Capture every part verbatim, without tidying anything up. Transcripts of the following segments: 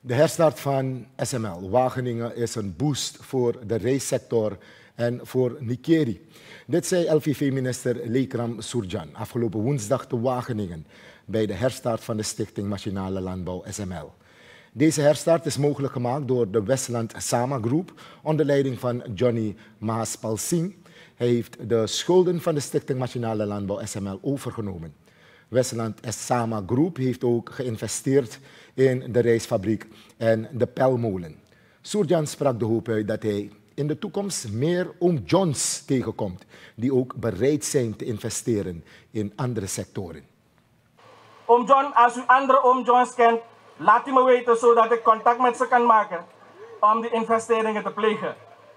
De herstart van S M L Wageningen is een boost voor de reissector en voor Nikeri. Dit zei L V V-minister Lekram Surjan afgelopen woensdag te Wageningen bij de herstart van de Stichting Machinale Landbouw S M L. Deze herstart is mogelijk gemaakt door de Westland Sama Groep onder leiding van Johnny Mahaspal Singh. Hij heeft de schulden van de Stichting Machinale Landbouw S M L overgenomen. Westland Sama Groep heeft ook geïnvesteerd in de rijstfabriek en de pelmolen. Surjan sprak de hoop uit dat hij in de toekomst meer oom Johns tegenkomt die ook bereid zijn te investeren in andere sectoren. Oom John, als u andere oom Johns kent, laat u me weten zodat ik contact met ze kan maken om die investeringen te plegen.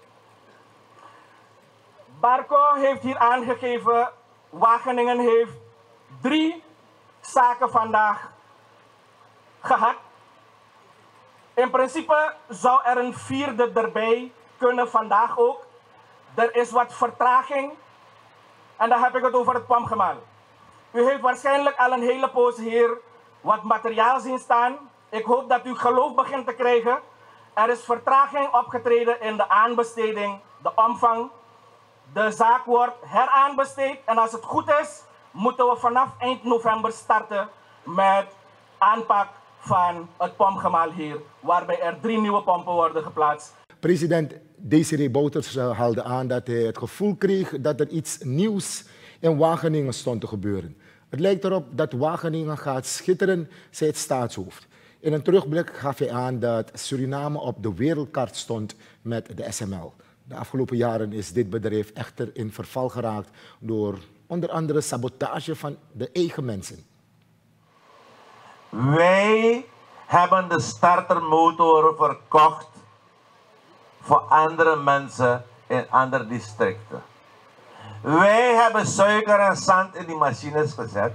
Barco heeft hier aangegeven, Wageningen heeft drie zaken vandaag gehad. In principe zou er een vierde erbij kunnen vandaag ook. Er is wat vertraging en dan heb ik het over het Pamgemaal. U heeft waarschijnlijk al een hele poos hier wat materiaal zien staan. Ik hoop dat u geloof begint te krijgen. Er is vertraging opgetreden in de aanbesteding, de omvang. De zaak wordt heraanbesteed en als het goed is, moeten we vanaf eind november starten met aanpak van het pompgemaal hier, waarbij er drie nieuwe pompen worden geplaatst. President Desiree Bouterse haalde aan dat hij het gevoel kreeg dat er iets nieuws in Wageningen stond te gebeuren. Het lijkt erop dat Wageningen gaat schitteren, zei het staatshoofd. In een terugblik gaf hij aan dat Suriname op de wereldkaart stond met de S M L. De afgelopen jaren is dit bedrijf echter in verval geraakt door onder andere sabotage van de eigen mensen. Wij hebben de startermotoren verkocht voor andere mensen in andere districten. Wij hebben suiker en zand in die machines gezet.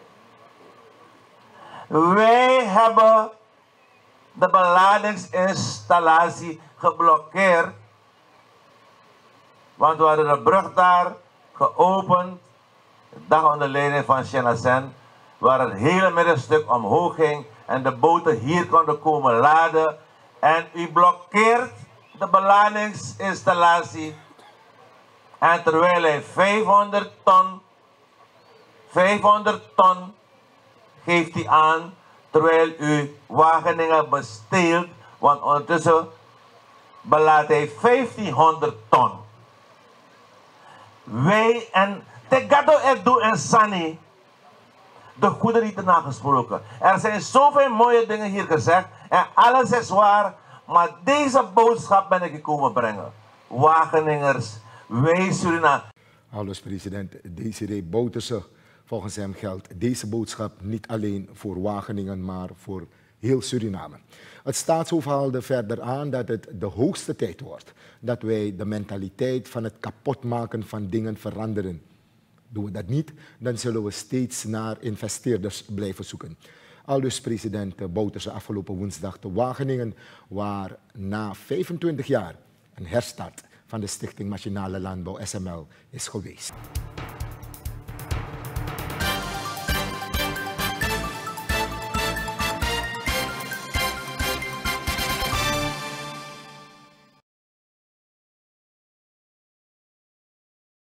Wij hebben de beladingsinstallatie geblokkeerd. Want we hadden de brug daar geopend, de dag onder leiding van Shenazen, waar het hele middenstuk omhoog ging en de boten hier konden komen laden. En u blokkeert de beladingsinstallatie. En terwijl hij vijfhonderd ton, vijfhonderd ton geeft hij aan, terwijl u Wageningen besteelt, want ondertussen belaadt hij vijftienhonderd ton. Wij en Tegado Edu en Sani, de goede niet nagesproken. Er zijn zoveel mooie dingen hier gezegd en alles is waar, maar deze boodschap ben ik gekomen brengen. Wageningers, wij Suriname. Aldus president Desiree Bouterse. Volgens hem geldt deze boodschap niet alleen voor Wageningen, maar voor heel Suriname. Het staatshoofd haalde verder aan dat het de hoogste tijd wordt dat wij de mentaliteit van het kapotmaken van dingen veranderen. Doen we dat niet, dan zullen we steeds naar investeerders blijven zoeken. Aldus president Bouterse afgelopen woensdag te Wageningen, waar na vijfentwintig jaar een herstart van de Stichting Machinale Landbouw S M L is geweest.